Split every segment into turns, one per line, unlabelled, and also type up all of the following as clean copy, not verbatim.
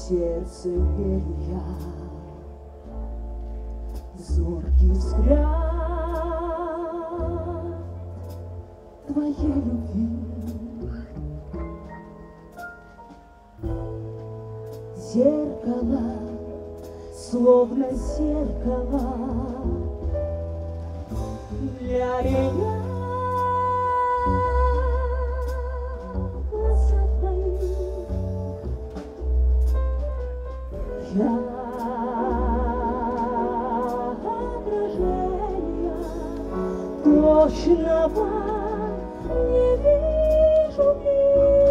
сердце верю я, зоркий взгляд твоей любви. Зеркало, словно зеркало для меня. Глаза твои, я отражения точного не вижу в них.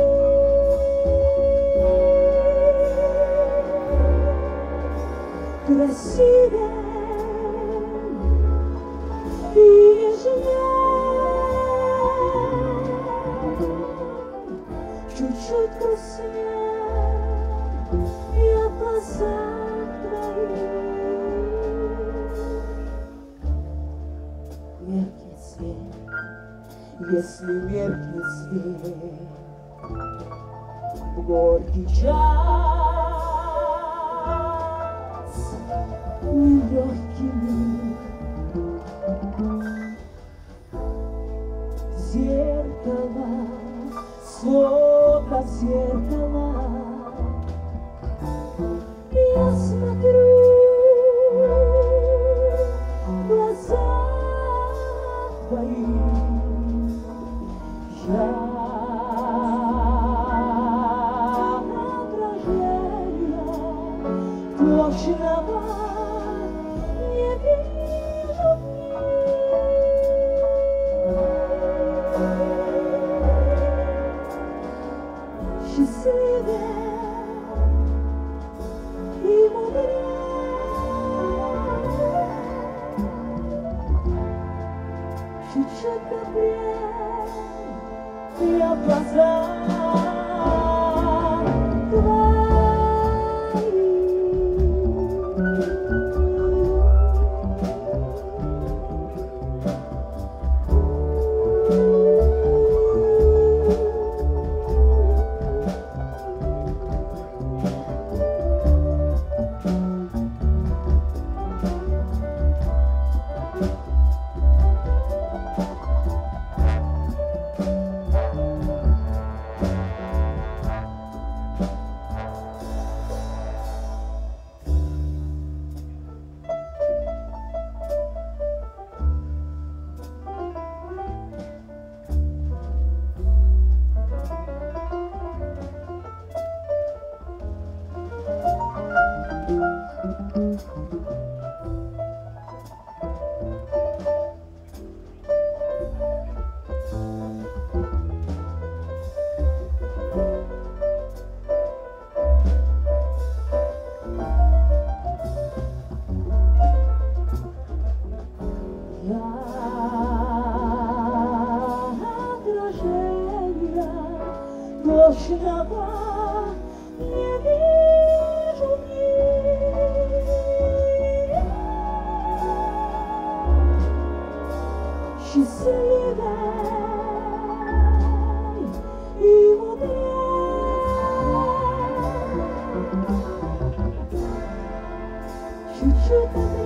Красивее и нежнее, чуть-чуть грустнее я в глазах твоих. Меркнет свет, если меркнет свет, в горький час нелегкий миг. Зеркало, словно зеркало, я смотрю в глаза твои. Я отражение точного не вижу в них. Счастливее и мудрее, чуть-чуть добрее я в глазах твоих. Точного не вижу в них. Счастливее и мудрее, чуть-чуть добрее